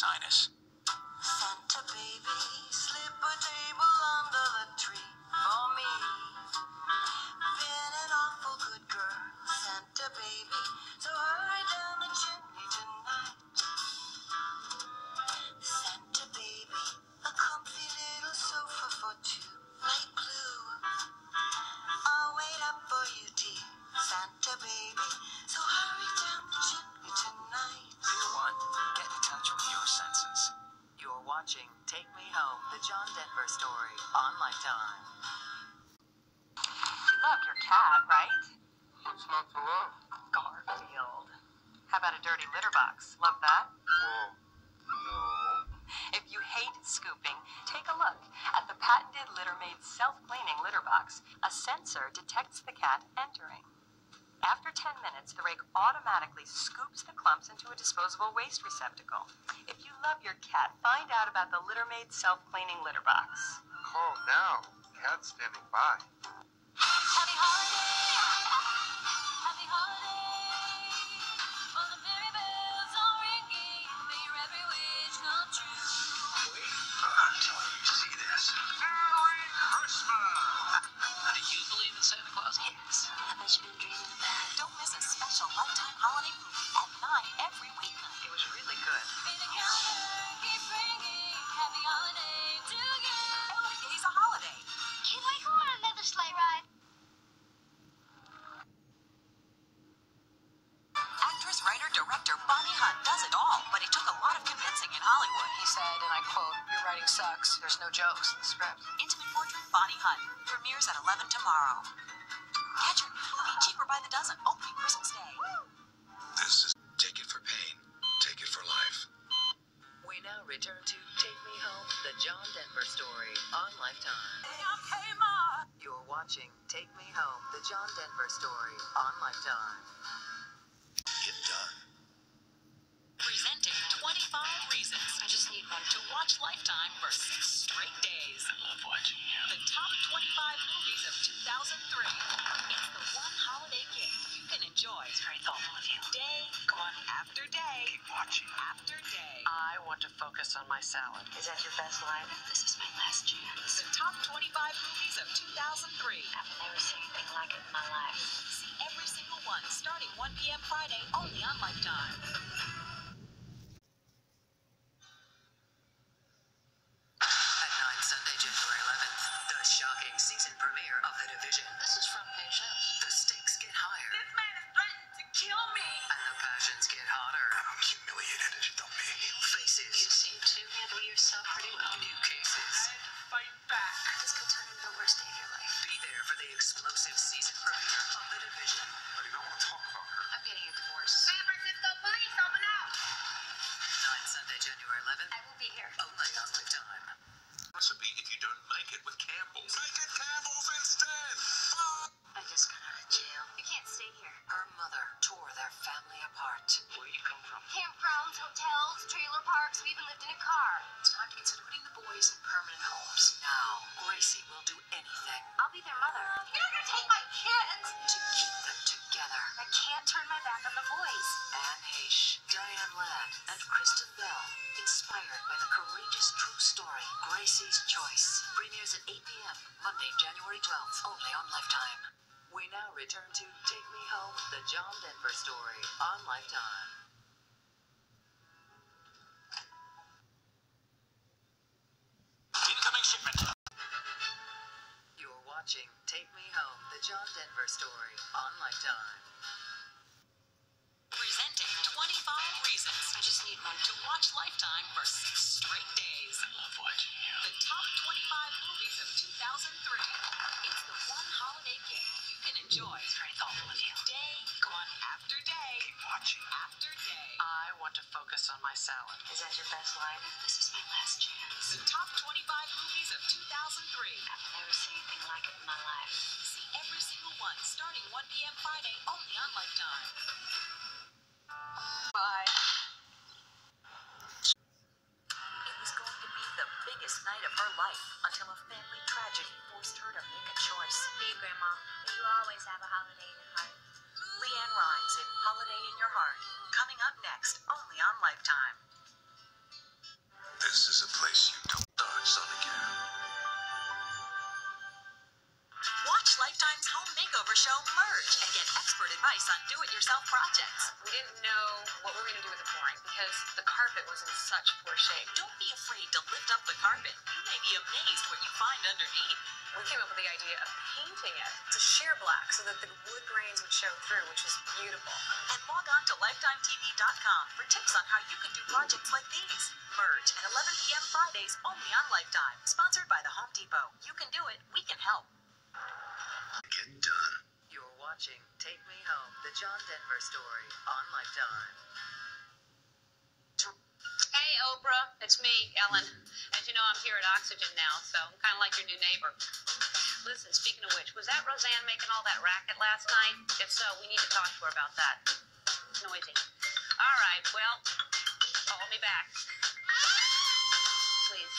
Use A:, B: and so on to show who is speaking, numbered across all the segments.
A: sinus.
B: Santa baby, slip a table under the tree for me. Been an awful good girl, Santa baby, so hurry down the chimney tonight. Santa baby, a comfy little sofa for two, light blue. I'll wait up for you, dear Santa baby, so hurry down the chimney tonight.
A: Dear one, get in touch with your senses. You're watching Take Me Home, the John Denver story on Lifetime.
C: You love your cat, right?
D: What's not to love?
C: Garfield. How about a dirty litter box? Love that?
D: Well, no.
C: If you hate scooping, take a look at the patented Litter-Maid self-cleaning litter box. A sensor detects the cat entering. After 10 minutes, the rake automatically scoops the clumps into a disposable waste receptacle. If you love your cat, find out about the Litter-Maid self-cleaning litter box.
D: Call now. Cat's standing by.
E: Happy holiday, happy holiday. For the merry bells are ringing, may your every wish come true.
A: Wait until you see this.
D: Merry Christmas!
A: Do you believe in Santa Claus?
E: Yes, I bet you've been dreaming of that. Don't miss a special Lifetime holiday movie at 9 every weeknight.
C: It was really good.
E: May the calendar keep ringing, happy holiday to you. Every day's a holiday.
F: Can I go on another sleigh ride?
E: Actress, writer, director Bonnie Hunt does it all, but it took a lot of convincing in Hollywood.
C: He said, and I quote, "Your writing sucks. There's no jokes in the script."
E: Intimate Portrait Bonnie Hunt premieres at 11 tomorrow. Catch your new movie cheaper by the dozen, opening Christmas Day.
A: This is Take It for Pain, Take It for Life.
C: We now return to Take Me Home, the John Denver story on Lifetime.
E: Hey, Ma.
C: You're watching Take Me Home, the John Denver story on Lifetime.
A: Get done.
E: Presenting 25 reasons. I just need one to watch Lifetime for 6 straight days.
A: I love watching you.
E: The top 25 movies of 2003. It's the one holiday gift you can enjoy.
C: It's very thoughtful of you.
E: Day after day
A: Keep watching.
E: after day.
C: I want to focus on my salad. Is that your best line?
E: This is my last chance. The top 25 movies of 2003.
F: I've never seen anything like it in my life.
E: See every single one starting 1 p.m. Friday only on Lifetime.
A: At 9 Sunday, January 11th, the shocking season premiere of The Division. This is from Patience. The stakes get higher.
E: This man is threatening to kill me.
A: And the passions get hotter. I'm humiliated as you don't me. New faces.
F: You seem to handle yourself pretty well.
A: New cases.
E: Fight back.
F: This could turn into the worst day of your life.
A: Be there for the explosive season premiere of The Division.
D: I do not want to talk about her.
F: I'm getting a divorce. San Francisco police, open up!
A: 9 Sunday, January 11th.
F: I will be here.
A: Only on Lifetime.
D: Recipe if you don't make it with Campbell's. Make it Campbell's instead!
F: I just got out of jail. You can't stay here.
A: Her mother tore their family apart.
D: Where do you come from?
F: Campgrounds, hotels, trailer parks. We even lived in a car.
A: It's time to consider putting the boys in permanent homes. Now, Gracie will do anything
F: I'll be their mother. You're not gonna take my kids!
A: to keep them together.
F: I can't turn my back on the boys.
A: Anne Heche, Diane Ladd, and Kristen Bell, inspired by the courageous true story, Gracie's Choice. Premieres at 8 p.m., Monday, January 12th, only on Lifetime. We now return to Take Me Home, the John Denver story on Lifetime. Incoming shipment. You're watching Take Me Home, the John Denver story on Lifetime.
E: Presenting 25 reasons. I just need one to watch Lifetime for 6 straight days.
A: I love watching you.
E: The top 25 movies of 2003. It's the one holiday gift you can enjoy.
A: It's very thoughtful of you.
E: Day after day
A: Keep watching.
E: after day.
C: I want to focus on my salad. Is that your best line?
E: This is my last chance. The top 25 movies of 2003.
F: I've never seen anything like it in my life.
E: See every single one starting 1 p.m. Friday only on Lifetime.
C: Bye.
E: It was going to be the biggest night of her life until a family tragedy forced her to make a choice.
F: Hey, Grandma. You always have a holiday in your heart.
E: Leanne Rhymes in Holiday in Your Heart. Coming up next, only on Lifetime.
C: because the carpet was in such poor shape.
A: Don't be afraid to lift up the carpet. You may be amazed what you find underneath.
C: We came up with the idea of painting it to sheer black so that the wood grains would show through, which was beautiful.
A: And log on to LifetimeTV.com for tips on how you can do projects like these. Merge at 11 p.m. Fridays only on Lifetime. Sponsored by the Home Depot. You can do it. We can help.
D: Get done.
A: You're watching Take Me Home, the John Denver story on Lifetime.
G: Hey, Oprah, it's me, Ellen. As you know, I'm here at Oxygen now, so I'm kind of like your new neighbor. Listen, speaking of which, was that Roseanne making all that racket last night? If so, we need to talk to her about that. Noisy. All right, well, call me back. Please.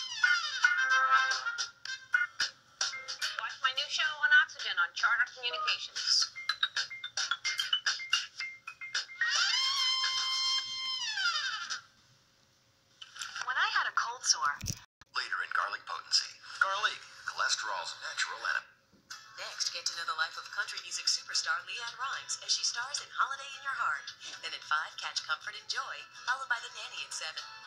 G: Watch my new show on Oxygen on Charter Communications.
A: When I had a cold sore.
D: Later in Garlic Potency. Garlic, cholesterol's natural enemy.
A: Next, get to know the life of country music superstar Leanne Rimes as she stars in Holiday in Your Heart. Then at 5, catch Comfort and Joy, followed by The Nanny at 7.